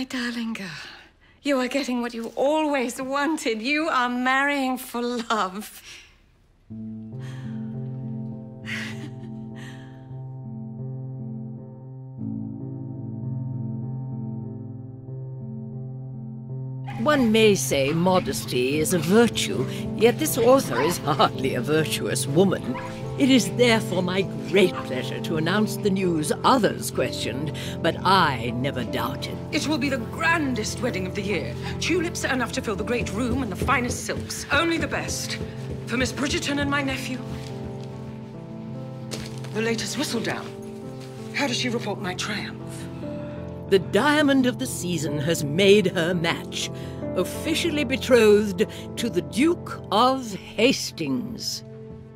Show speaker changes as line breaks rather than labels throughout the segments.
My darling girl, you are getting what you always wanted. You are marrying for love.
One may say modesty is a virtue, yet this author is hardly a virtuous woman. It is therefore my great pleasure to announce the news others questioned, but I never doubted.
It will be the grandest wedding of the year. Tulips are enough to fill the great room and the finest silks. Only the best. For Miss Bridgerton and my nephew. The latest Whistledown. How does she report my triumph?
The diamond of the season has made her match, officially betrothed to the Duke of Hastings.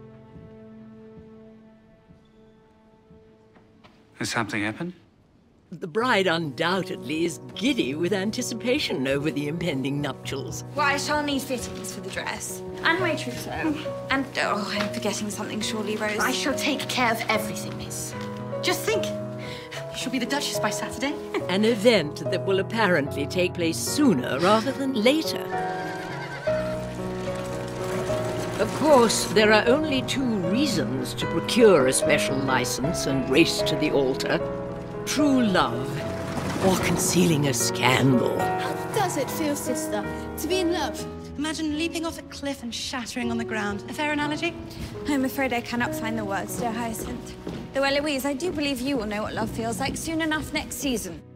Has something happened?
The bride undoubtedly is giddy with anticipation over the impending nuptials.
Well, I shall need fittings for the dress. And my trousseau. And, oh, I'm forgetting something surely, Rose.
I shall take care of everything, miss. Just think, she'll be the Duchess by Saturday.
An event that will apparently take place sooner rather than later. Of course, there are only two reasons to procure a special license and race to the altar. True love, or concealing a scandal.
How does it feel, sister, to be in love?
Imagine leaping off a cliff and shattering on the ground. A fair analogy?
I'm afraid I cannot find the words, dear Hyacinth. Though, Eloise, I do believe you will know what love feels like soon enough next season.